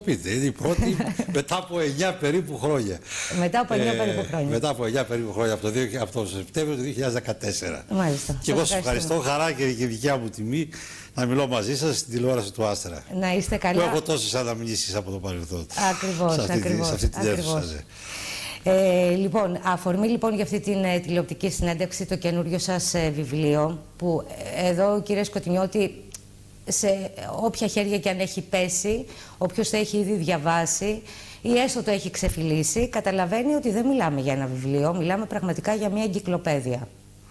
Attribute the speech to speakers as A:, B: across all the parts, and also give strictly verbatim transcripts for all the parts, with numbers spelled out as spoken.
A: Πείτε, είναι η πρώτη μετά από εννιά περίπου χρόνια.
B: Μετά από εννιά
A: ε,
B: περίπου χρόνια.
A: Μετά από εννιά περίπου χρόνια, από το, από το Σεπτέμβριο του δύο χιλιάδες δεκατέσσερα.
B: Μάλιστα.
A: Και εγώ σας ευχαριστώ, χαρά και η δικιά μου τιμή να μιλώ μαζί σας στην τηλεόραση του Άστρα.
B: Να είστε καλά.
A: Που έχω τόσες αναμνήσεις από το παρελθόν.
B: Ακριβώς,
A: σε αυτή,
B: ακριβώς.
A: σε αυτή την αίθουσα.
B: Ε, λοιπόν, αφορμή λοιπόν για αυτή την ε, τηλεοπτική συνέντευξη το καινούριο σας ε, βιβλίο, που ε, εδώ κύριε Σκοτεινιώτη, σε όποια χέρια και αν έχει πέσει, όποιος το έχει ήδη διαβάσει ή έστω το έχει ξεφυλίσει, καταλαβαίνει ότι δεν μιλάμε για ένα βιβλίο, μιλάμε πραγματικά για μια εγκυκλοπαίδεια.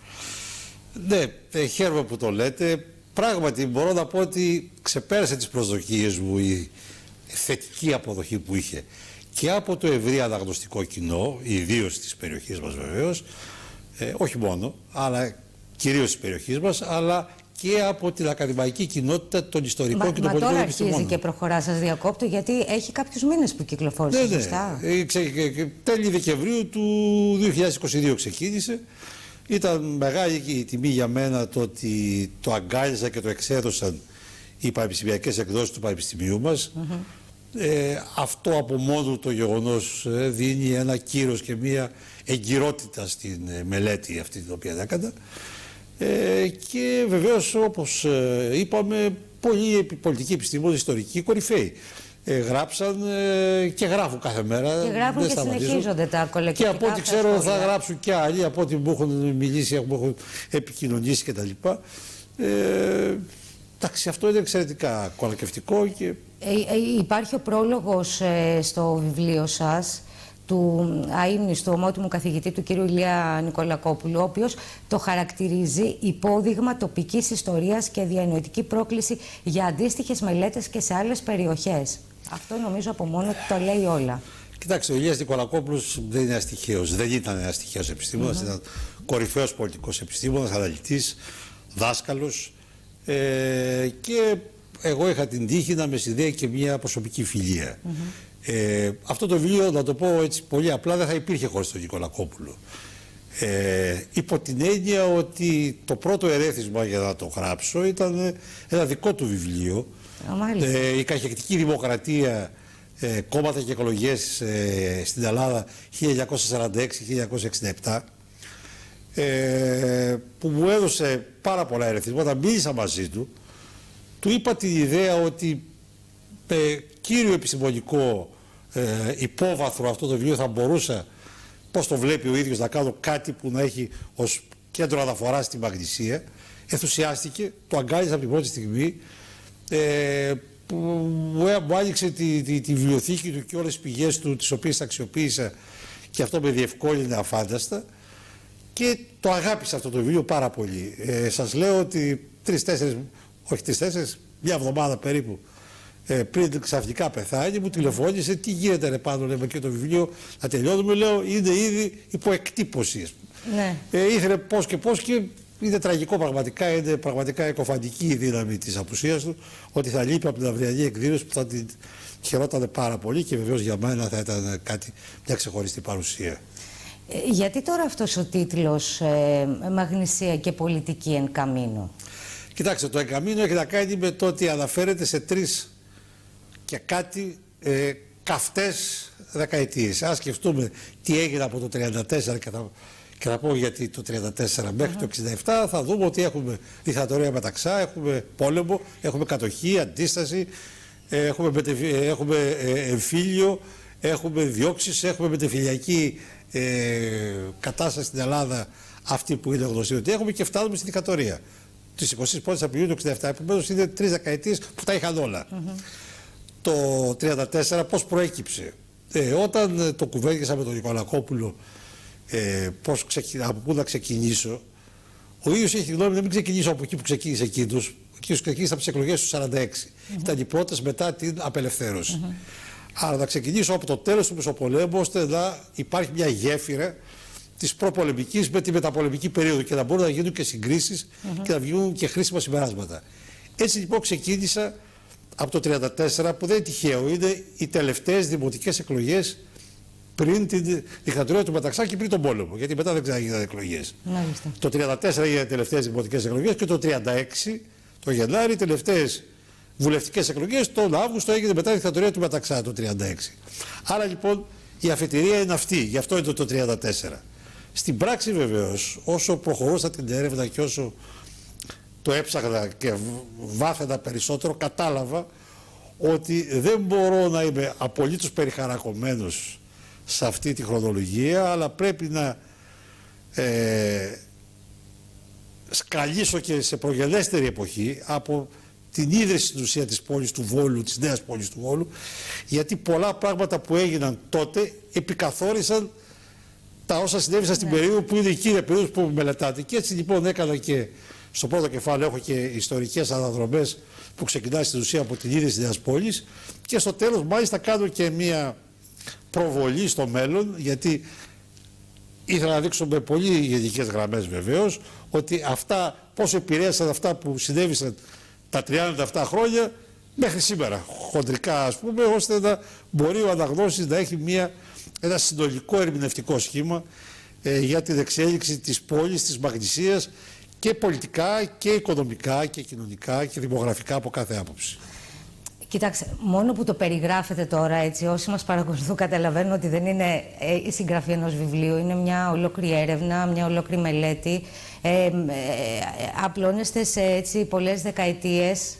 A: Ναι, ε, χαίρομαι που το λέτε. Πράγματι μπορώ να πω ότι ξεπέρασε τις προσδοκίες μου η θετική αποδοχή που είχε και από το ευρύ αναγνωστικό κοινό, ιδίως της περιοχής μας βεβαίως, ε, όχι μόνο, αλλά κυρίως της περιοχής μας, αλλά και από την ακαδημαϊκή κοινότητα των ιστορικών
B: μα,
A: και των πολιτικών επιστημόνων.
B: Μα τώρα αρχίζει και προχωρά, σας διακόπτω, γιατί έχει κάποιους μήνες που κυκλοφόρησε,
A: ναι, ναι.
B: σωστά.
A: Ε, ξε, τέλη Δεκεμβρίου του δύο χιλιάδες είκοσι δύο ξεκίνησε. Ήταν μεγάλη η τιμή για μένα το ότι το αγκάλιζα και το εξέδωσαν οι πανεπιστημιακές εκδόσεις του Πανεπιστημίου μας. Mm-hmm. ε, αυτό από μόνο το γεγονός ε, δίνει ένα κύρος και μία εγκυρότητα στην ε, μελέτη αυτή την οποία έκανα. Ε, και βεβαίως, όπως ε, είπαμε, πολλοί πολιτικοί επιστήμονες, ιστορικοί κορυφαίοι ε, γράψαν ε, και γράφουν κάθε μέρα.
B: Και γράφουν
A: δεν
B: και
A: σταματήσουν.
B: συνεχίζονται τα κολακευτικά.
A: Και από ό,τι ξέρω θα γράψουν και άλλοι, από ό,τι μου έχουν μιλήσει, μου έχουν επικοινωνήσει κτλ. Ε, εντάξει, αυτό είναι εξαιρετικά κολακευτικό. Και...
B: Ε, ε, υπάρχει ο πρόλογος ε, στο βιβλίο σας του αείμνηστου ομότιμου καθηγητή του κ. Ηλία Νικολακόπουλου, ο οποίος το χαρακτηρίζει υπόδειγμα τοπικής ιστορίας και διανοητική πρόκληση για αντίστοιχες μελέτες και σε άλλες περιοχές. Αυτό νομίζω από μόνο το λέει όλα.
A: Κοιτάξτε, ο Ηλίας Νικολακόπουλος δεν είναι ένας τυχαίος, δεν ήταν ένας τυχαίος επιστήμονας, mm-hmm. ήταν κορυφαίος πολιτικός επιστήμονας, αναλυτής, δάσκαλος ε, και εγώ είχα την τύχη να με συνδέει και μια προσωπική φιλία. Mm-hmm. Ε, αυτό το βιβλίο, να το πω έτσι πολύ απλά, δεν θα υπήρχε χωρίς τον Νικολακόπουλο. Ε, υπό την έννοια ότι το πρώτο ερέθισμα για να το γράψω ήταν ένα δικό του βιβλίο. Ε, η καχεκτική δημοκρατία, ε, κόμματα και εκλογές ε, στην Ελλάδα χίλια εννιακόσια σαράντα έξι με χίλια εννιακόσια εξήντα επτά, ε, που μου έδωσε πάρα πολλά ερεθίσματα. Μίλησα μαζί του, του είπα την ιδέα ότι ε, κύριο επιστημονικό ε, υπόβαθρο αυτό το βιβλίο θα μπορούσα, πώς το βλέπει ο ίδιος, να κάνω κάτι που να έχει ως κέντρο αναφοράς στη Μαγνησία. Ενθουσιάστηκε, το αγκάλιζα από την πρώτη στιγμή, ε, που μου άνοιξε τη, τη, τη βιβλιοθήκη του και όλες τις πηγές του, τις οποίες αξιοποίησα, και αυτό με διευκόλυνε αφάνταστα και το αγάπησα αυτό το βιβλίο πάρα πολύ. Ε, σας λέω ότι τρεις-τέσσερις, όχι τρεις-τέσσερις, μια εβδομάδα περίπου ε, πριν ξαφνικά πεθάνει, μου τηλεφώνησε, τι γίνεται ρε πάνω, λέμε, και το βιβλίο να τελειώνουμε, λέω, είναι ήδη υπό εκτύπωση. Ναι. Ε, ήθελε πώς και πώς και είναι τραγικό πραγματικά, είναι πραγματικά εκοφαντική η δύναμη της απουσίας του, ότι θα λείπει από την αυριανή εκδήλωση που θα την χαιρότανε πάρα πολύ και βεβαίως για μένα θα ήταν κάτι, μια ξεχωριστή παρουσία.
B: Ε, γιατί τώρα αυτός ο τίτλος ε, «Μαγνησία και πολιτική εν καμίνο»?
A: Κοιτάξτε, το εν καμίνο έχει να κάνει με το ότι αναφέρεται σε τρεις και κάτι ε, καυτές δεκαετίες. Ας σκεφτούμε τι έγινε από το τριάντα τέσσερα και θα, και θα πω γιατί το τριάντα τέσσερα μέχρι uh-huh. το εξήντα επτά, θα δούμε ότι έχουμε δικτατορία μεταξά, έχουμε πόλεμο, έχουμε κατοχή, αντίσταση, έχουμε, μετεφι, έχουμε εμφύλιο, έχουμε διώξεις, έχουμε μετεφυλιακή ε, κατάσταση στην Ελλάδα, αυτή που είναι γνωστή ότι έχουμε, και φτάνουμε στη δικτατορία της εικοστής πρώτης Απριλίου του εξήντα επτά. Επομένως είναι τρεις δεκαετίες που τα είχαν όλα. Mm-hmm. Το τριάντα τέσσερα πώς προέκυψε? Ε, όταν ε, το κουβέντιασα με τον Νικολακόπουλο, ε, πώς ξεκι... από πού να ξεκινήσω, ο ίδιος έχει γνώμη να μην ξεκινήσω από εκεί που ξεκίνησε εκείνος. Ο οποίος ξεκίνησε από τις εκλογές του σαράντα έξι. Mm-hmm. Ήταν οι πρώτες μετά την απελευθέρωση. Mm-hmm. Άρα να ξεκινήσω από το τέλος του Μεσοπολέμου, ώστε να υπάρχει μια γέφυρα της προπολεμικής με τη μεταπολεμική περίοδο και να μπορούν να γίνουν και συγκρίσεις mm-hmm. και να βγουν και χρήσιμα συμπεράσματα. Έτσι λοιπόν ξεκίνησα από το τριάντα τέσσερα, που δεν είναι τυχαίο, είναι οι τελευταίες δημοτικές εκλογές πριν την δικτατορία του Μεταξά και πριν τον πόλεμο, γιατί μετά δεν ξαναγίναν εκλογές. Το τριάντα τέσσερα έγιναν οι τελευταίες δημοτικές εκλογές και το τριάντα έξι, το Γενάρη, οι τελευταίες βουλευτικές εκλογές, τον Αύγουστο έγινε μετά τη δικτατορία του Μεταξά το τριάντα έξι. Άρα λοιπόν η αφετηρία είναι αυτή, γι' αυτό είναι το τριάντα τέσσερα. Στην πράξη βεβαίως, όσο προχωρούσα την έρευνα και όσο το έψαχνα και βάθαινα περισσότερο, κατάλαβα ότι δεν μπορώ να είμαι απολύτως περιχαρακωμένος σε αυτή τη χρονολογία, αλλά πρέπει να ε, σκαλίσω και σε προγενέστερη εποχή από την ίδρυση στην ουσία της πόλης του Βόλου, της νέας πόλης του Βόλου, γιατί πολλά πράγματα που έγιναν τότε επικαθόρισαν τα όσα συνέβησαν στην ναι. περίοδο που είναι η κύρια περίοδος που μελετάτε. Και έτσι λοιπόν έκανα και στο πρώτο κεφάλαιο έχω και ιστορικές αναδρομές που ξεκινάει στην ουσία από την ίδρυση της νέας πόλης, και στο τέλος μάλιστα κάνω και μία προβολή στο μέλλον, γιατί ήθελα να δείξω με πολύ γενικές γραμμές βεβαίως ότι αυτά πώς επηρέασαν αυτά που συνέβησαν τα τριάντα επτά χρόνια μέχρι σήμερα, χοντρικά ας πούμε, ώστε να μπορεί ο αναγνώστης να έχει μια, ένα συνολικό ερμηνευτικό σχήμα ε, για την εξέλιξη της πόλης, της Μαγνησίας, και πολιτικά και οικονομικά και κοινωνικά και δημογραφικά από κάθε άποψη.
B: Κοιτάξτε, μόνο που το περιγράφετε τώρα, έτσι, όσοι μας παρακολουθούν καταλαβαίνουν ότι δεν είναι η συγγραφή ενός βιβλίου, είναι μια ολόκληρη έρευνα, μια ολόκληρη μελέτη. Ε, ε, απλώνεστε σε έτσι, πολλές δεκαετίες,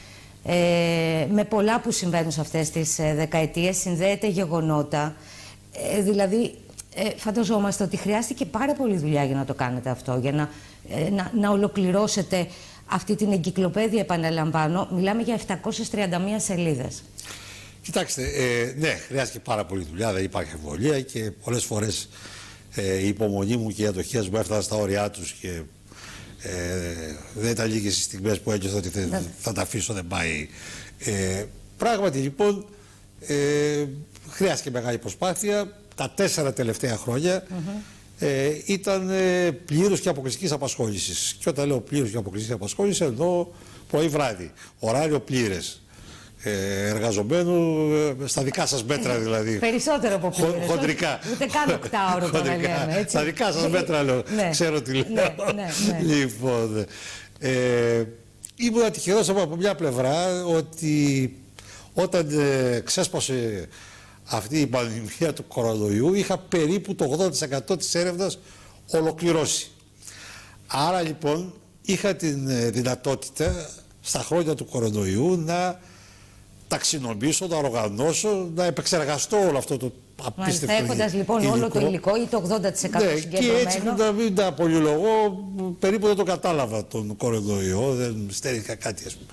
B: ε, με πολλά που συμβαίνουν σε αυτές τις δεκαετίες, συνδέεται γεγονότα. Ε, δηλαδή, ε, φανταζόμαστε ότι χρειάστηκε πάρα πολύ δουλειά για να το κάνετε αυτό, για να, ε, να, να ολοκληρώσετε αυτή την εγκυκλοπαίδεια, επαναλαμβάνω. Μιλάμε για επτακόσιες τριάντα μία σελίδες.
A: Κοιτάξτε, ε, ναι, χρειάστηκε πάρα πολύ δουλειά, δεν υπάρχει αμφιβολία, και πολλές φορές ε, η υπομονή μου και οι αντοχές μου έφταναν στα όρια τους, και ε, δεν ήταν λίγες οι στιγμές που ένιωθα ότι θα, θα τα αφήσω, δεν πάει. Ε, πράγματι λοιπόν ε, χρειάστηκε μεγάλη προσπάθεια. Τα τέσσερα τελευταία χρόνια mm-hmm. ε, ήταν ε, πλήρως και αποκλειστικής απασχόλησης. Και όταν λέω πλήρως και αποκλειστικής απασχόλησης, εννοώ πρωί βράδυ, ωράριο πλήρες. Ε, εργαζομένου ε, στα δικά σας μέτρα δηλαδή.
B: Περισσότερο από πλήρες.
A: Χοντρικά.
B: Ούτε καν οκτάωρο το να λέμε, έτσι.
A: Στα δικά σας μέτρα λέω.
B: Ναι.
A: Ξέρω τι λέω.
B: Ναι, ναι, ναι.
A: Λοιπόν, ε, ήμουν τυχερός από μια πλευρά ότι όταν ε, ξέσπασε αυτή η πανδημία του κορονοϊού, είχα περίπου το ογδόντα τοις εκατό της έρευνας ολοκληρώσει. Άρα λοιπόν είχα την ε, δυνατότητα στα χρόνια του κορονοϊού να ταξινομήσω, να οργανώσω, να επεξεργαστώ όλο αυτό το απίστευτο υλικό.
B: Έχοντας λοιπόν υλικό. όλο το υλικό ή το ογδόντα τοις εκατό
A: ναι, συγκεντρωμένο. Και έτσι να μην τα πολυλογώ, περίπου δεν το κατάλαβα τον κορονοϊό, δεν στέλνηκα κάτι ας πούμε.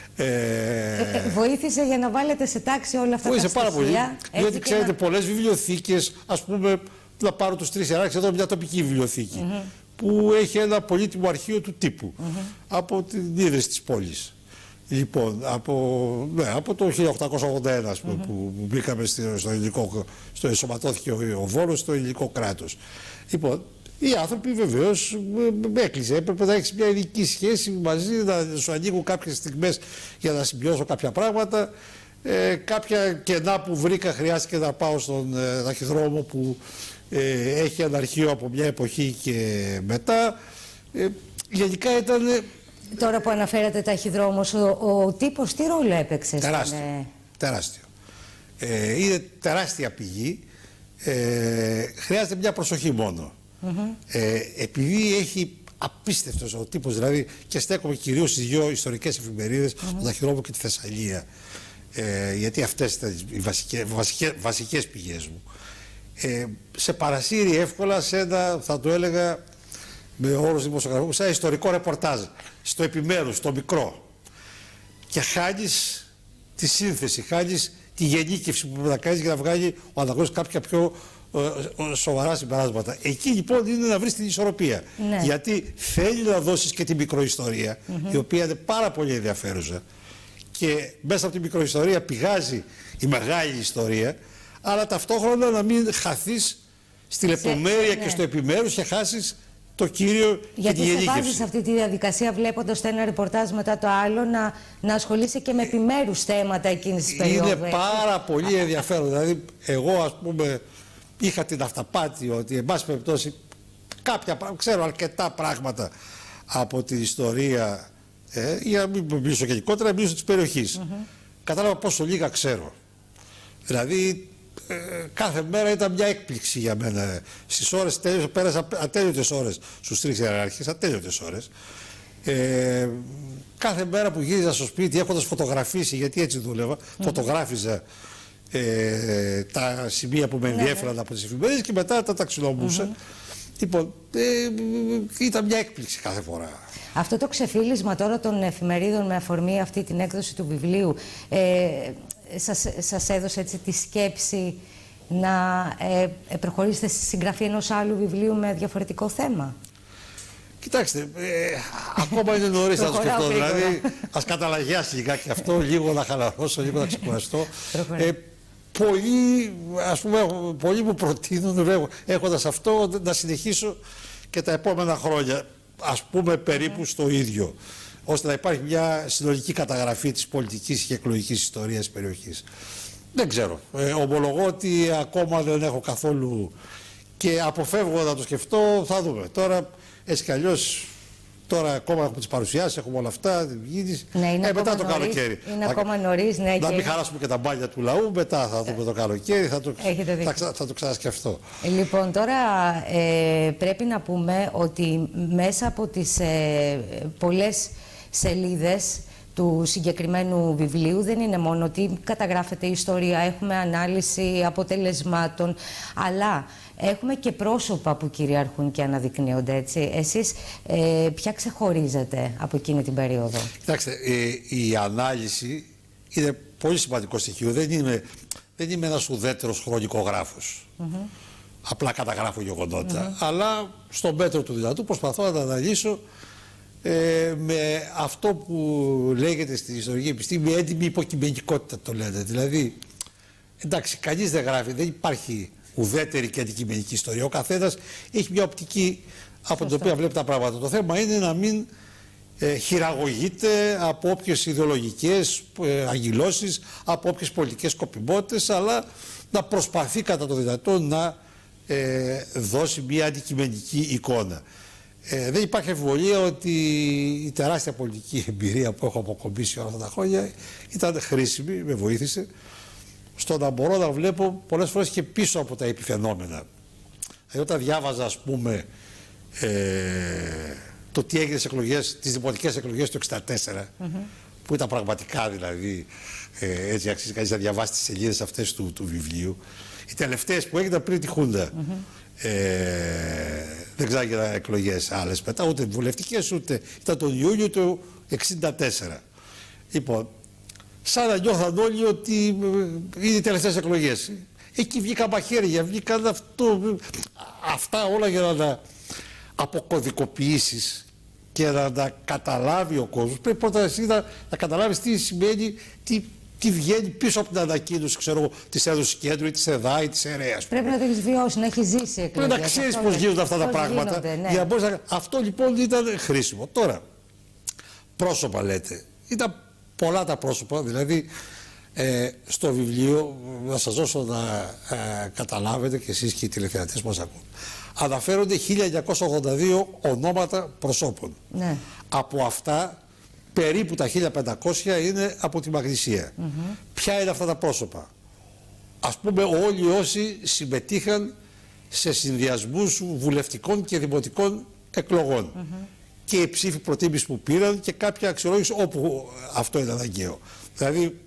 A: Ε,
B: ε, βοήθησε για να βάλετε σε τάξη όλα αυτά
A: βοήθησε
B: τα στοιχεία.
A: Βοήθησε πάρα πολύ, διότι ξέρετε
B: να...
A: πολλές βιβλιοθήκες, ας πούμε, να πάρω τους τρεις ιεράρχες, εδώ μια τοπική βιβλιοθήκη, mm-hmm. που έχει ένα πολύτιμο αρχείο του τύπου, mm-hmm. από την ίδρυση της πόλης. Λοιπόν, από, ναι, από το χίλια οκτακόσια ογδόντα ένα ας πούμε, mm-hmm. που, που μπήκαμε στο, στο ελληνικό, στο ενσωματώθηκε ο, ο Βόλος στο ελληνικό κράτος. Λοιπόν, οι άνθρωποι βεβαίως με έκλεισε. Έπρεπε να έχει μια ειδική σχέση μαζί, να σου ανοίγουν κάποιες στιγμές για να συμπιώσω κάποια πράγματα. Ε, κάποια κενά που βρήκα χρειάστηκε να πάω στον ε, ταχυδρόμο που ε, έχει ένα αρχείο από μια εποχή και μετά. Ε, γενικά ήταν.
B: Τώρα που αναφέρατε ταχυδρόμος, ο, ο τύπος τι ρόλο έπαιξε?
A: Τεράστιο. Στην... τεράστιο. Ε, είναι τεράστια πηγή. Ε, χρειάζεται μια προσοχή μόνο. Mm-hmm. ε, επειδή έχει απίστευτος ο τύπος, δηλαδή, και στέκομαι κυρίως στις δύο ιστορικές εφημερίδες, mm-hmm. τον Ταχυδρόμο και τη Θεσσαλία, ε, γιατί αυτές ήταν οι βασικές, βασικές, βασικές πηγές μου. Ε, σε παρασύρει εύκολα σε ένα, θα το έλεγα με όρους δημοσιογραφικού, σε ένα ιστορικό ρεπορτάζ, στο επιμέρους, στο μικρό, και χάνεις τη σύνθεση, χάνεις τη γενίκευση που πρέπει να κάνεις για να βγάλει ο αναγνώστης κάποια πιο σοβαρά συμπεράσματα. Εκεί λοιπόν είναι να βρεις την ισορροπία. Ναι. Γιατί θέλει να δώσεις και την μικροϊστορία, mm-hmm. η οποία είναι πάρα πολύ ενδιαφέρουσα, και μέσα από την μικροϊστορία πηγάζει η μεγάλη ιστορία, αλλά ταυτόχρονα να μην χαθείς στη λεπτομέρεια, ναι. και στο επιμέρους, και χάσεις το κύριο.
B: Γιατί
A: και τη γενίκευση.
B: Γιατί σε βάζεις αυτή τη διαδικασία, βλέποντας το ένα ρεπορτάζ μετά το άλλο, να, να ασχολείσαι και με επιμέρους θέματα εκείνης της περίοδου.
A: Είναι πάρα πολύ ενδιαφέρον. Δηλαδή, εγώ ας πούμε είχα την αυταπάτη ότι, εν πάση περιπτώσει, κάποια, ξέρω αρκετά πράγματα από την ιστορία Ε, για να μην μιλήσω γενικότερα, μιλήσω της περιοχής. Mm-hmm. Κατάλαβα πόσο λίγα ξέρω. Δηλαδή, ε, κάθε μέρα ήταν μια έκπληξη για μένα. Στις ώρες, τέλειωσα, πέρασα ατέλειωτες ώρες στους τρεις ιεράρχες, ατέλειωτες ώρες. Ε, κάθε μέρα που γύριζα στο σπίτι, έχοντας φωτογραφίσει, γιατί έτσι δούλευα, mm-hmm. φωτογράφιζα ε, τα σημεία που με ενδιέφεραν mm-hmm. από τις εφημερίδες και μετά τα ταξινομούσα. Mm-hmm. Λοιπόν, ε, ήταν μια έκπληξη κάθε φορά.
B: Αυτό το ξεφύλισμα τώρα των εφημερίδων με αφορμή αυτή την έκδοση του βιβλίου, ε, σας, σας έδωσε έτσι τη σκέψη να ε, προχωρήσετε στη συγγραφή ενός άλλου βιβλίου με διαφορετικό θέμα?
A: Κοιτάξτε, ε, ακόμα είναι νωρίς να το σκεφτώ. Δηλαδή, ας καταλαγιάσει λιγάκι αυτό, λίγο να χαλαρώσω, λίγο να ξεκουραστώ. Ε, πολλοί, ας πούμε, πολλοί μου προτείνουν, έχοντας αυτό, να συνεχίσω και τα επόμενα χρόνια, ας πούμε, περίπου στο ίδιο, ώστε να υπάρχει μια συνολική καταγραφή της πολιτικής και εκλογικής ιστορίας της περιοχής. Δεν ξέρω. Ε, ομολογώ ότι ακόμα δεν έχω καθόλου και αποφεύγω να το σκεφτώ, θα δούμε. Τώρα, έτσι κι αλλιώς, τώρα ακόμα έχουμε τις παρουσιάσεις, έχουμε όλα αυτά,
B: ναι, είναι
A: ε, μετά το
B: νωρίς,
A: καλοκαίρι.
B: Είναι
A: θα,
B: ακόμα νωρίς, ναι.
A: Να
B: και...
A: μην χαλάσουμε και τα μπάλια του λαού, μετά θα δούμε το καλοκαίρι, θα το, θα, θα το ξανασκεφτώ.
B: Λοιπόν, τώρα ε, πρέπει να πούμε ότι μέσα από τις ε, πολλές σελίδες του συγκεκριμένου βιβλίου δεν είναι μόνο ότι καταγράφεται η ιστορία, έχουμε ανάλυση αποτελεσμάτων, αλλά έχουμε και πρόσωπα που κυριαρχούν και αναδεικνύονται, έτσι. Εσείς ε, ποια ξεχωρίζετε από εκείνη την περίοδο?
A: Κοιτάξτε, ε, η ανάλυση είναι πολύ σημαντικό στοιχείο. Δεν είμαι, δεν είμαι ένας ουδέτερος χρονικογράφος. Mm-hmm. Απλά καταγράφω γεγονότα. Mm-hmm. Αλλά στο μέτρο του δυνατού προσπαθώ να τα αναλύσω ε, με αυτό που λέγεται στην ιστορική επιστήμη έντιμη υποκειμενικότητα, το λένε. Δηλαδή, εντάξει, κανείς δεν γράφει, δεν υπάρχει ουδέτερη και αντικειμενική ιστορία. Ο καθένας έχει μια οπτική από την οποία βλέπει τα πράγματα. Το θέμα είναι να μην ε, χειραγωγείται από όποιες ιδεολογικές ε, αγγυλώσεις, από όποιες πολιτικές σκοπιμότητες, αλλά να προσπαθεί κατά το δυνατόν να ε, δώσει μια αντικειμενική εικόνα. Ε, δεν υπάρχει αμφιβολία ότι η τεράστια πολιτική εμπειρία που έχω αποκομίσει όλα αυτά τα χρόνια ήταν χρήσιμη, με βοήθησε στο να μπορώ να βλέπω πολλές φορές και πίσω από τα επιφαινόμενα. Δηλαδή, όταν διάβαζα, ας πούμε, ε, το τι έγινε στις εκλογές, τις δημοτικές εκλογές του εξήντα τέσσερα, mm-hmm. που ήταν πραγματικά, δηλαδή, ε, έτσι αξίζει κανείς να διαβάσει τις σελίδες αυτές του, του βιβλίου, οι τελευταίες που έγιναν πριν τη Χούντα. Mm-hmm. ε, δεν ξέρω για εκλογές άλλες μετά, ούτε βουλευτικές, ούτε ήταν τον Ιούλιο του εξήντα τέσσερα. Λοιπόν, σαν να νιώθαν όλοι ότι είναι οι τελευταίες εκλογές. Εκεί βγήκαν μαχαίρια, βγήκαν αυτό, αυτά όλα για να τα αποκωδικοποιήσεις και να τα καταλάβει ο κόσμος. Πρέπει πρώτα εσύ να, να καταλάβεις τι σημαίνει, τι, τι βγαίνει πίσω από την ανακοίνωση, ξέρω, της έδωσης κέντρου ή της ΕΔΑ ή της ΕΡΕΑ.
B: Πρέπει να το έχεις βιώσει, να έχεις ζήσει εκλογές.
A: Πρέπει να ξέρεις πώς γίνονται αυτά τα πράγματα.
B: Γίνονται, ναι.
A: Για να μπορείς να... Αυτό λοιπόν ήταν χρήσιμο. Τώρα, πρόσωπα λέτε. Ήταν πολλά τα πρόσωπα, δηλαδή ε, στο βιβλίο, να σας δώσω να ε, καταλάβετε και εσείς και οι τηλεθεατές που μας ακούν. Αναφέρονται χίλια εννιακόσια ογδόντα δύο ονόματα προσώπων. Ναι. Από αυτά, περίπου τα χίλια πεντακόσια είναι από τη Μαγνησία. Mm-hmm. Ποια είναι αυτά τα πρόσωπα? Ας πούμε, όλοι όσοι συμμετείχαν σε συνδυασμούς βουλευτικών και δημοτικών εκλογών. Mm-hmm. Και οι ψήφοι προτίμηση που πήραν και κάποια αξιολόγηση όπου αυτό είναι αναγκαίο. Δηλαδή,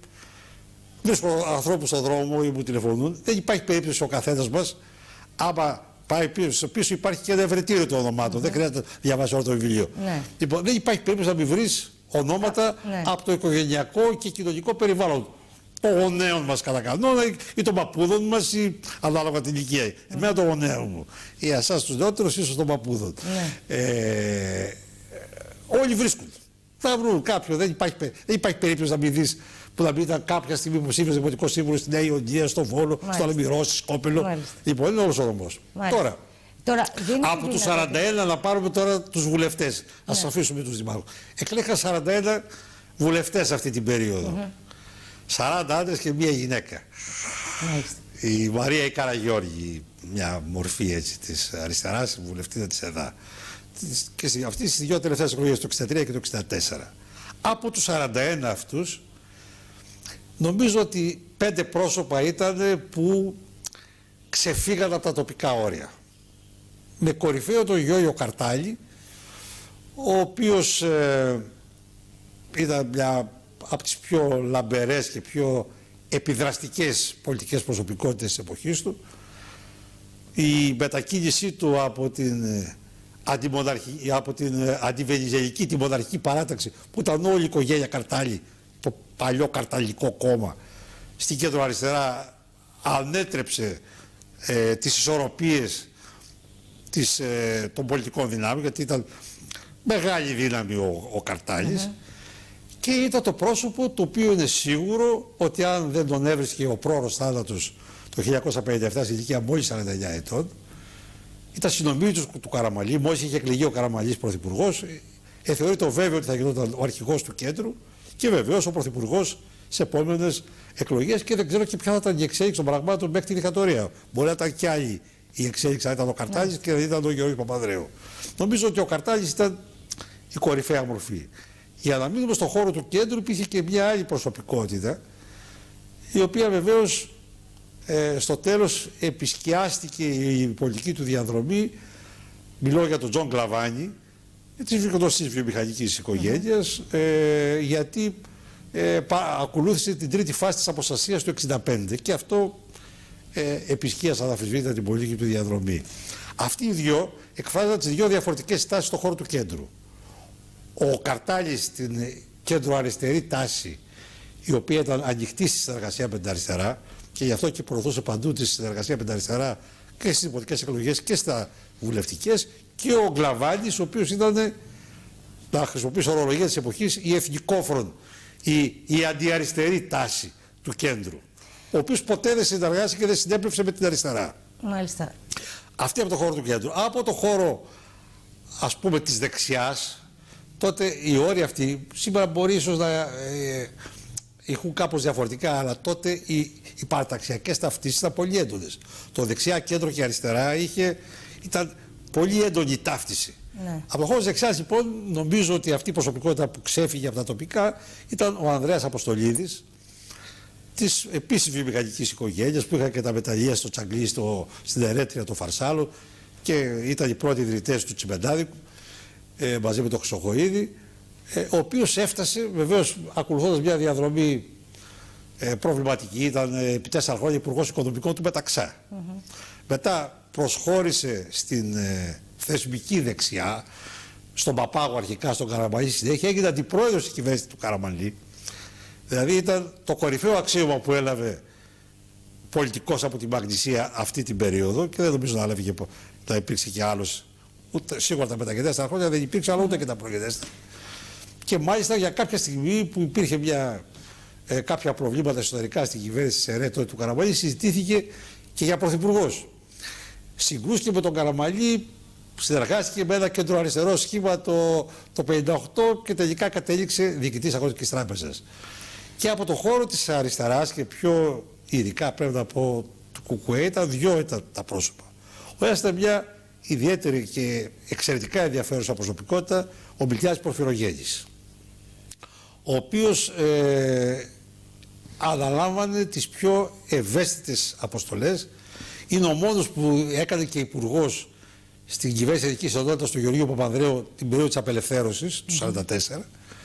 A: βρίσκω ανθρώπους στον δρόμο ή μου τηλεφωνούν, δεν υπάρχει περίπτωση ο καθένας μας, άμα πάει πίσω, πίσω υπάρχει και ένα ευρετήριο των ονομάτων, mm-hmm. δεν χρειάζεται να διαβάσει όλο το βιβλίο. Ναι. Λοιπόν, δεν υπάρχει περίπτωση να μην βρεις ονόματα ναι. από το οικογενειακό και κοινωνικό περιβάλλον. Των γονέων μας κατά κανόνα ή των παππούδων μας ή ανάλογα την ηλικία. Mm. Εμένα των γονέων μου. Ή εσάς τους νεότερους ίσως των παππούδων. Mm. Ε, όλοι βρίσκουν. Θα βρουν κάποιον. Δεν υπάρχει, δεν υπάρχει περίπτωση να μην δεις που να μην ήταν κάποια στιγμή υποψήφιος δημοτικός σύμβουλος στη Νέα Ιωνία, στο Βόλο, Μάλιστα. στο Αλεμυρό, στη Σκόπελο. Μάλιστα. Λοιπόν, είναι όλος ο νομός. Τώρα, τώρα από τους σαράντα ένα να πάρουμε τώρα τους βουλευτές. Ναι. Ας αφήσουμε τους δημάρχους. Εκλέγαν σαράντα ένα βουλευτές αυτή την περίοδο. Mm-hmm. σαράντα άντρες και μία γυναίκα. Μάλιστα. Η Μαρία η Καραγιώργη, μια μορφή έτσι της αριστεράς, βουλευτήνα της ΕΔΑ. Και αυτή στις δύο τελευταίες εκλογές, το εξήντα τρία και το εξήντα τέσσερα. Από τους σαράντα ένα αυτούς, νομίζω ότι πέντε πρόσωπα ήταν που ξεφύγαν από τα τοπικά όρια. Με κορυφαίο τον Γιώργο Καρτάλη, ο οποίος ε, ήταν μια από τις πιο λαμπερές και πιο επιδραστικές πολιτικές προσωπικότητες της εποχής του. Η μετακίνησή του από την, αντιμοναρχη, από την αντιβενιζελική, τη μοναρχική παράταξη, που ήταν όλη η οικογένεια Καρτάλη, το παλιό καρταλικό κόμμα, στην κέντρο αριστερά, ανέτρεψε ε, τις ισορροπίες της, ε, των πολιτικών δυνάμεων, γιατί ήταν μεγάλη δύναμη ο, ο Καρτάλης. Mm-hmm. Και ήταν το πρόσωπο το οποίο είναι σίγουρο ότι αν δεν τον έβρισκε ο πρόωρος θάνατος το χίλια εννιακόσια πενήντα επτά σε ηλικία μόλις σαράντα εννιά ετών, ήταν συνομίλητος του, του Καραμανλή. Μόλις είχε εκλεγεί ο Καραμανλής πρωθυπουργός, ε, θεωρείται βέβαιο ότι θα γινόταν ο αρχηγός του κέντρου και βεβαίως ο πρωθυπουργός σε επόμενες εκλογές, και δεν ξέρω και ποια θα ήταν η εξέλιξη των πραγμάτων μέχρι τη δικτατορία. Μπορεί να ήταν κι άλλη η εξέλιξη, αν ήταν ο Καρτάλης και δεν ήταν ο Γεώργιος Παπανδρέου. Νομίζω ότι ο Καρτάλης ήταν η κορυφαία μορφή. Για να μείνουμε στον χώρο του κέντρου, υπήρχε και μια άλλη προσωπικότητα, η οποία βεβαίως ε, στο τέλος επισκιάστηκε η πολιτική του διαδρομή. Μιλώ για τον Τζον Γκλαβάνη, της γνωστής βιομηχανικής οικογένειας, ε, γιατί ε, πα, ακολούθησε την τρίτη φάση της αποστασίας του εξήντα πέντε, και αυτό ε, επισκίασε αναμφισβήτητα την πολιτική του διαδρομή. Αυτοί οι δυο εκφράζαν τις δύο διαφορετικές τάσεις στον χώρο του κέντρου. Ο Καρτάλης στην κέντρο αριστερή τάση, η οποία ήταν ανοιχτή στη συνεργασία με την αριστερά, και γι' αυτό και προωθούσε παντού τη συνεργασία με την αριστερά και στις δημοτικές εκλογές και στα βουλευτικές, και ο Γκλαβάνης, ο οποίος ήταν, να χρησιμοποιήσω ορολογία της εποχής, η εθνικόφρον, η, η αντιαριστερή τάση του κέντρου, ο οποίος ποτέ δεν συνεργάστηκε και δεν συνέπλευσε με την αριστερά. Μάλιστα. Αυτή από το χώρο του κέντρου. Από το χώρο, ας πούμε, της δεξιάς, τότε οι όροι αυτοί σήμερα μπορεί ίσως να ε, έχουν κάπως διαφορετικά, αλλά τότε οι, οι παραταξιακές ταυτίσεις ήταν πολύ έντονες. Το δεξιά, κέντρο και αριστερά είχε, ήταν πολύ έντονη ταύτιση. Ναι. Από το χώρο της δεξιάς, λοιπόν, νομίζω ότι αυτή η προσωπικότητα που ξέφυγε από τα τοπικά ήταν ο Ανδρέας Αποστολίδης, της επίσης βιομηχανικής οικογένειας, που είχαν και τα μεταλλεία στο Τσαγκλί, στο, στην Ερέτρια, το Φαρσάλο, και ήταν οι πρώτοι ιδρυτές του Τσιμπεντάδικου, Ε, μαζί με τον Χρυσοχοΐδη, ε, ο οποίος έφτασε βεβαίως ακολουθώντας μια διαδρομή ε, προβληματική. Ήταν ε, επί τέσσερα χρόνια υπουργός οικονομικών του Μεταξά. Mm-hmm. Μετά προσχώρησε στην ε, θεσμική δεξιά, στον Παπάγο αρχικά, στον Καραμανλή συνέχεια, έγινε αντιπρόεδρος της κυβέρνησης του Καραμανλή. Δηλαδή ήταν το κορυφαίο αξίωμα που έλαβε πολιτικός από τη Μαγνησία αυτή την περίοδο, και δεν νομίζω να έλαβε και να υπήρξε και άλλος. Ούτε, σίγουρα τα μεταγενέστερα χρόνια δεν υπήρξε, αλλά ούτε και τα προγενέστερα. Και μάλιστα για κάποια στιγμή που υπήρχε μια, ε, κάποια προβλήματα εσωτερικά στην κυβέρνηση της ΕΡΕ του Καραμανλή, συζητήθηκε και για πρωθυπουργός. Συγκρούστηκε με τον Καραμανλή, συνεργάστηκε με ένα κεντροαριστερό σχήμα το, το πενήντα οκτώ και τελικά κατέληξε διοικητής Αγροτικής Τράπεζας. Και από το χώρο της αριστεράς, και πιο ειδικά πρέπει να πω του Κουκουέ, ήταν δυο ήταν τα πρόσωπα. Ο ένας ήταν μια ιδιαίτερη και εξαιρετικά ενδιαφέρουσα προσωπικότητα, ο Μιλτιάδης Πορφυρογέννης, ο οποίος ε, αναλάμβανε τις πιο ευαίσθητες αποστολές. Είναι ο μόνος που έκανε και υπουργός στην κυβέρνηση Εθνικής Ενότητας του Γεωργίου Παπανδρέου την περίοδο της απελευθέρωσης του χίλια εννιακόσια σαράντα τέσσερα,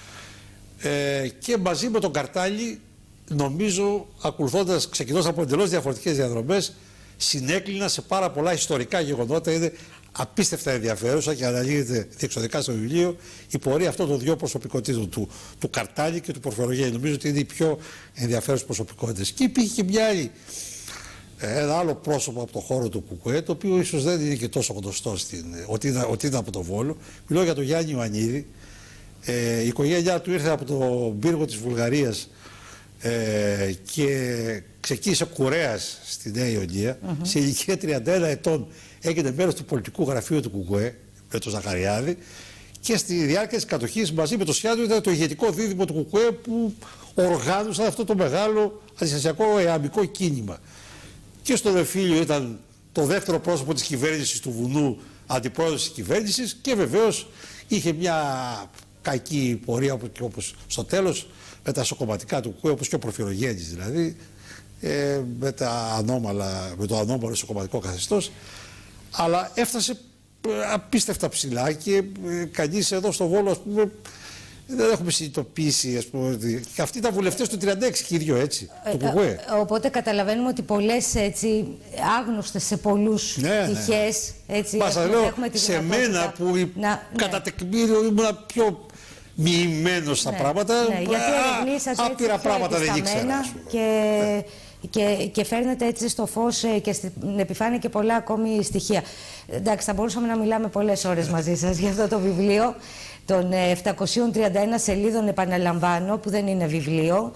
A: ε, και μαζί με τον Καρτάλη, νομίζω, ακολουθώντας, ξεκινώντας από εντελώς διαφορετικές διαδρομές, συνέκλεινα σε πάρα πολλά ιστορικά γεγονότα. Είναι απίστευτα ενδιαφέρουσα και αναλύεται διεξοδικά στο βιβλίο η πορεία αυτών των δύο προσωπικότητων, του, του Καρτάλη και του Πορφυρογέννη. Νομίζω ότι είναι οι πιο ενδιαφέρουσες προσωπικότητες. Και υπήρχε και μια άλλη, ένα άλλο πρόσωπο από το χώρο του Κουκουέ, το οποίο ίσως δεν είναι και τόσο γνωστό στην, ότι, είναι, ότι είναι από το Βόλο. Μιλώ για τον Γιάννη Ιωαννίδη. Ε, η οικογένειά του ήρθε από τον πύργο της Βουλγαρίας ε, και ξεκίνησε κουρέας στη Νέα Ιωνία. Mm-hmm. Σε ηλικία τριάντα ένα ετών έγινε μέρος του πολιτικού γραφείου του Κουκουέ με τον Ζαχαριάδη, και στη διάρκεια της κατοχής μαζί με το Σιάδο ήταν το ηγετικό δίδυμο του Κουκουέ που οργάνωσαν αυτό το μεγάλο αντιστασιακό εαμικό κίνημα. Και στον Εφήλιο ήταν το δεύτερο πρόσωπο της κυβέρνησης του Βουνού, αντιπρόεδρος της κυβέρνησης, και βεβαίως είχε μια κακή πορεία, όπως στο τέλος, με τα σοκομματικά του ΚΚΕ, όπως και ο Προφυρογέννης δηλαδή, ε, με, τα ανώμαλα, με το ανώμαλο σοκομματικό καθεστώς, αλλά έφτασε απίστευτα ψηλά και ε, κανείς εδώ στο Βόλο, ας πούμε, δεν έχουμε συνειδητοποιήσει, ας πούμε, και αυτοί ήταν βουλευτές του τριάντα έξι και οι δύο, έτσι, του ΚΚΕ.
B: Οπότε καταλαβαίνουμε ότι πολλές, έτσι, άγνωστες σε πολλούς
A: ναι,
B: πτυχές,
A: ναι.
B: έτσι,
A: Μας
B: έχουμε,
A: λέω,
B: έχουμε τη
A: σε μένα που
B: να,
A: κατά
B: ναι.
A: τεκμήριο ήμουν πιο μοιημένος στα
B: ναι,
A: πράγματα,
B: ναι, γιατί ερευνήσατε
A: άπειρα
B: έτσι,
A: πράγματα δεν ήξερα.
B: Και, ναι. και, και φέρνετε έτσι στο φως και στην επιφάνεια και πολλά ακόμη στοιχεία. Εντάξει, θα μπορούσαμε να μιλάμε πολλές ώρες μαζί σας για αυτό το βιβλίο των επτακοσίων τριάντα ένα σελίδων, επαναλαμβάνω, που δεν είναι βιβλίο.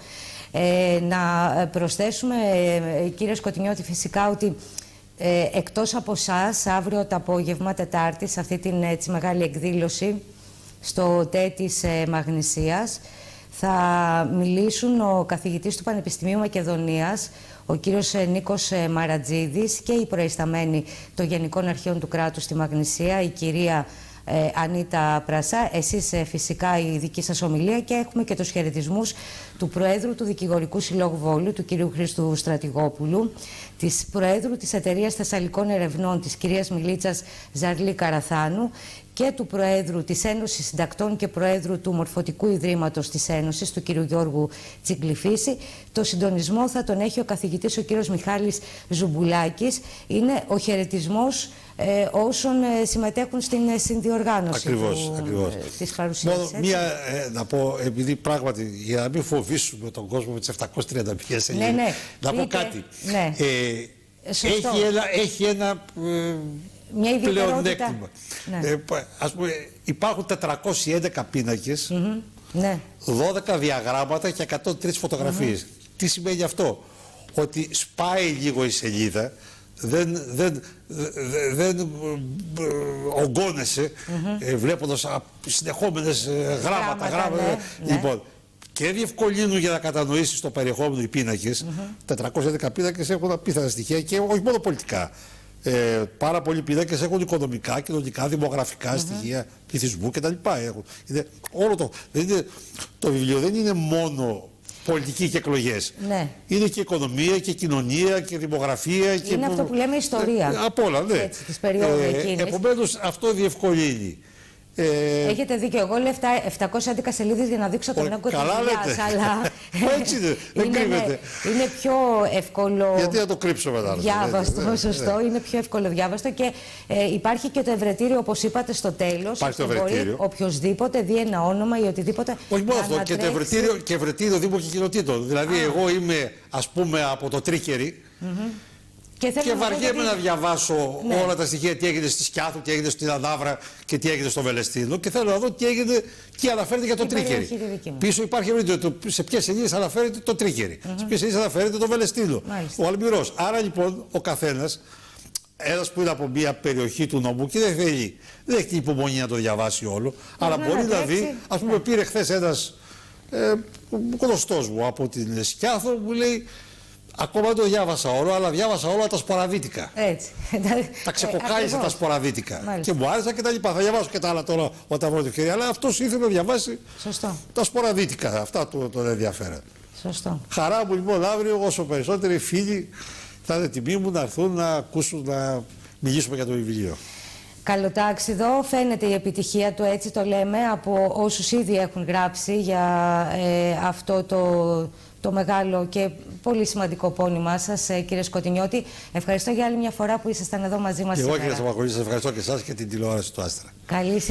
B: Ε, να προσθέσουμε, ε, κύριε Σκοτεινιώτη, φυσικά ότι ε, εκτός από εσάς, αύριο το απόγευμα, Τετάρτη, σε αυτή την έτσι, μεγάλη εκδήλωση στο ΤΕ της ε, Μαγνησίας, θα μιλήσουν ο καθηγητής του Πανεπιστημίου Μακεδονίας, ο κύριος ε, Νίκος ε, Μαρατζίδης, και οι προϊσταμένοι των Γενικών Αρχαίων του Κράτους στη Μαγνησία, η κυρία Ε, Ανίτα Πρασά, εσείς ε, φυσικά η δική σας ομιλία, και έχουμε και τους χαιρετισμούς του Προέδρου του Δικηγορικού Συλλόγου Βόλου, του κυρίου Χρήστου Στρατηγόπουλου, της Προέδρου της Εταιρείας Θεσσαλικών Ερευνών, της κυρίας Μιλίτσας Ζαρλή Καραθάνου, και του Προέδρου της Ένωσης Συντακτών και Προέδρου του Μορφωτικού Ιδρύματος της Ένωσης, του κυρίου Γιώργου Τσιγκλιφίση. Το συντονισμό θα τον έχει ο καθηγητής ο κύριος Μιχάλης Ζουμπουλάκης. Είναι ο χαιρετισμός ε, όσων ε, συμμετέχουν στην ε, συνδιοργάνωση
A: ακριβώς,
B: του,
A: ακριβώς.
B: Ε, της παρουσίας.
A: Μόνο μία, ε, να πω, επειδή πράγματι, για να μην φοβήσουμε τον κόσμο με τις επτακόσιες τριάντα μία σελίδες,
B: ναι, ναι.
A: να πω
B: Είτε,
A: κάτι.
B: Ναι.
A: Ε, έχει ένα, έχει ένα ε,
B: μια
A: πλεονέκτημα.
B: Ναι.
A: Ε, ας πούμε, υπάρχουν τετρακόσιοι έντεκα πίνακες,
B: mm-hmm. ναι.
A: δώδεκα διαγράμματα και εκατόν τρεις φωτογραφίες. Mm-hmm. Τι σημαίνει αυτό? Ότι σπάει λίγο η σελίδα, δεν, δεν, δεν, δεν ογκώνεσαι, mm-hmm. ε, βλέποντας συνεχόμενες ε, γράμματα. γράμματα, γράμματα
B: ναι, ναι.
A: Λοιπόν, και διευκολύνουν για να κατανοήσεις το περιεχόμενο οι πίνακες. Mm-hmm. τετρακόσιοι έντεκα πίνακες έχουν απίθανα στοιχεία και όχι μόνο πολιτικά. Ε, πάρα πολλοί πίνακες έχουν οικονομικά, κοινωνικά, δημογραφικά mm-hmm. στοιχεία, πληθυσμού κτλ. Είναι, όλο το, δεν είναι, το βιβλίο δεν είναι μόνο πολιτική και εκλογές. Ναι. Είναι και οικονομία και κοινωνία και δημογραφία.
B: Είναι
A: και
B: αυτό που λέμε ιστορία.
A: Ε, απ' όλα, ναι.
B: Έτσι, της περίοδου εκείνης.
A: Επομένως αυτό διευκολύνει.
B: Ε, Έχετε δίκιο. Εγώ λέω επτακόσιες έντεκα σελίδες για να δείξω τον όγκο της δουλειάς, αλλά
A: έτσι είναι, δεν κρύβεται.
B: Είναι πιο εύκολο.
A: Γιατί να το κρύψω μετά.
B: Διάβαστο,
A: ναι,
B: σωστό. Ναι. Είναι πιο εύκολο διάβαστο και ε, υπάρχει και το ευρετήριο, όπως είπατε, στο τέλος.
A: Υπάρχει το ευρετήριο.
B: Μπορεί οποιοδήποτε δει ένα όνομα ή οτιδήποτε.
A: Όχι μόνο αυτό, και το ευρετήριο, και ευρετήριο Δήμων και Κοινοτήτων. Δηλαδή, Α. εγώ είμαι, ας πούμε, από το Τρίκερι. Mm-hmm. Και, και βαριέμαι να διαβάσω ναι. όλα τα στοιχεία, τι έγινε στη Σκιάθου, τι έγινε στην Ανάβρα και τι έγινε στο Βελεστίνο. Και θέλω να δω τι έγινε, τι αναφέρεται για το Τρίκερι. Πίσω υπάρχει σε ποιες σελίδες αναφέρεται το Τρίκερι, mm-hmm. σε ποιες σελίδες αναφέρεται το Βελεστίνο, Μάλιστα. ο Αλμυρός. Άρα λοιπόν ο καθένας, ένας που είναι από μια περιοχή του νομού και δεν θέλει, δεν έχει την υπομονή να το διαβάσει όλο, mm-hmm. αλλά mm-hmm. μπορεί να δει. Ας πούμε, mm-hmm. πήρε χθες ένας ε, γνωστός μου από την Σκιάθο, μου λέει. Ακόμα δεν το διάβασα όλο, αλλά διάβασα όλα τα σποραδίτικα. Έτσι. Τα ξεκοκάλισα ε, τα σποραδίτικα. Μάλιστα. Και μου άρεσαν και τα λοιπά. Θα διαβάσω και τα άλλα τώρα όταν βρω το χέρι. Αλλά αυτός ήθελε να διαβάσει Σωστό. τα σποραδίτικα. Αυτά τον το ενδιαφέραν. Σωστό. Χαρά μου λοιπόν αύριο, όσο περισσότεροι φίλοι θα είναι τιμή μου να έρθουν να ακούσουν, να μιλήσουμε για το βιβλίο.
B: Καλοτάξιδο, φαίνεται η επιτυχία του, έτσι το λέμε, από όσους ήδη έχουν γράψει για ε, αυτό το, το μεγάλο και πολύ σημαντικό πόνημά σας, ε, κύριε Σκοτεινιώτη. Ευχαριστώ για άλλη μια φορά που ήσασταν εδώ μαζί μας. Και εγώ, κύριε Σαμακολή, σας ευχαριστώ και εσάς και την τηλεόραση του Άστρα. Καλή